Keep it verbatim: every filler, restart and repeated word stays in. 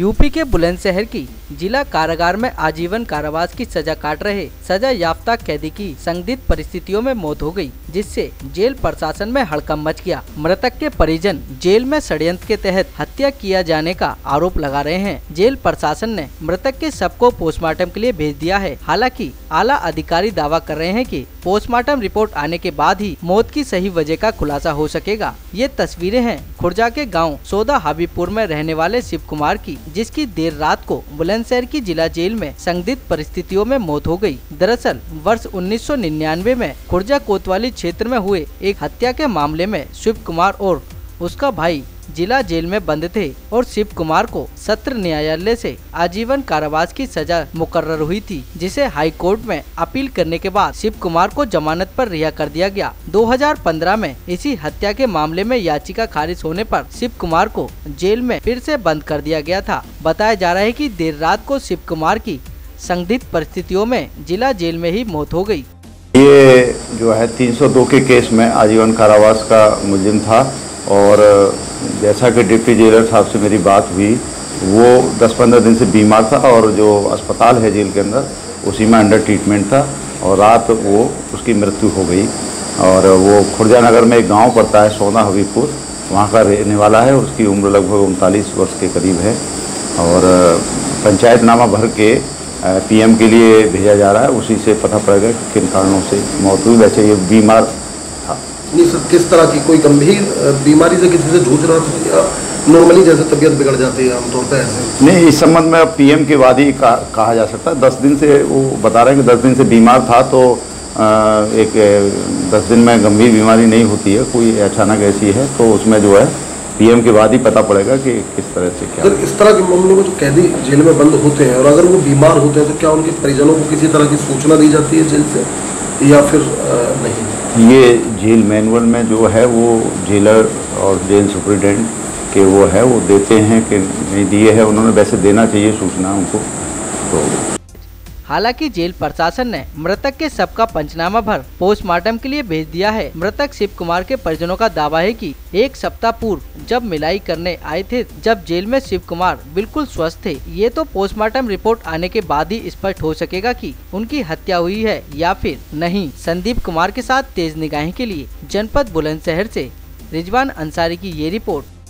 UP के बुलंदशहर की जिला कारागार में आजीवन कारावास की सजा काट रहे सजा याफ्ता कैदी की संदिग्ध परिस्थितियों में मौत हो गई, जिससे जेल प्रशासन में हड़कंप मच गया। मृतक के परिजन जेल में षड्यंत्र के तहत हत्या किया जाने का आरोप लगा रहे हैं। जेल प्रशासन ने मृतक के शव को पोस्टमार्टम के लिए भेज दिया है। हालांकि आला अधिकारी दावा कर रहे हैं कि पोस्टमार्टम रिपोर्ट आने के बाद ही मौत की सही वजह का खुलासा हो सकेगा। ये तस्वीरें हैं खुर्जा के गांव सोदा हबीबपुर में रहने वाले शिव कुमार की, जिसकी देर रात को बुलंदशहर की जिला जेल में संदिग्ध परिस्थितियों में मौत हो गई। दरअसल वर्ष उन्नीस सौ निन्यानवे में खुर्जा कोतवाली क्षेत्र में हुए एक हत्या के मामले में शिव कुमार और उसका भाई जिला जेल में बंद थे और शिव कुमार को सत्र न्यायालय से आजीवन कारावास की सजा मुकर्रर हुई थी, जिसे हाई कोर्ट में अपील करने के बाद शिव कुमार को जमानत पर रिहा कर दिया गया। दो हज़ार पंद्रह में इसी हत्या के मामले में याचिका खारिज होने पर शिव कुमार को जेल में फिर से बंद कर दिया गया था। बताया जा रहा है कि देर रात को शिव कुमार की संदिग्ध परिस्थितियों में जिला जेल में ही मौत हो गयी। ये जो है तीन सौ दो के केस में आजीवन कारावास का मुलजिम था और जैसा कि डिप्टी जेलर साहब से मेरी बात हुई, वो दस पंद्रह दिन से बीमार था और जो अस्पताल है जेल के अंदर उसी में अंडर ट्रीटमेंट था और रात वो उसकी मृत्यु हो गई। और वो खुर्जा नगर में एक गांव पड़ता है सोदा हबीबपुर, वहाँ का रहने वाला है। उसकी उम्र लगभग उनतालीस वर्ष के करीब है और पंचायतनामा भर के पीएम के लिए भेजा जा रहा है। उसी से पता पड़ेगा कि किन कारणों से मौत हुई। वैसे ये बीमार था। नहीं सर, किस तरह की कोई गंभीर बीमारी से किसी से जूझ रहा था या नॉर्मली जैसे तबीयत बिगड़ जाती है आमतौर पर ऐसे? नहीं, इस संबंध में अब पीएम के बाद ही कहा, कहा जा सकता है। दस दिन से वो बता रहे हैं कि दस दिन से बीमार था, तो एक दस दिन में गंभीर बीमारी नहीं होती है, कोई अचानक ऐसी है तो उसमें जो है पीएम के बाद ही पता पड़ेगा कि किस तरह से क्या। इस तरह के मामलों में जो कैदी जेल में बंद होते हैं और अगर वो बीमार होते हैं तो क्या उनके परिजनों को किसी तरह की सूचना दी जाती है जेल से या फिर नहीं? ये जेल मैनुअल में जो है वो जेलर और जेल सुपरिटेंडेंट के वो है वो देते हैं कि नहीं दिए है उन्होंने, वैसे देना चाहिए सूचना उनको। तो हालांकि जेल प्रशासन ने मृतक के शव का पंचनामा भर पोस्टमार्टम के लिए भेज दिया है। मृतक शिव कुमार के परिजनों का दावा है कि एक सप्ताह पूर्व जब मिलाई करने आए थे, जब जेल में शिव कुमार बिल्कुल स्वस्थ थे। ये तो पोस्टमार्टम रिपोर्ट आने के बाद ही स्पष्ट हो सकेगा कि उनकी हत्या हुई है या फिर नहीं। संदीप कुमार के साथ तेज निगाही के लिए जनपद बुलंदशहर से रिजवान अंसारी की ये रिपोर्ट।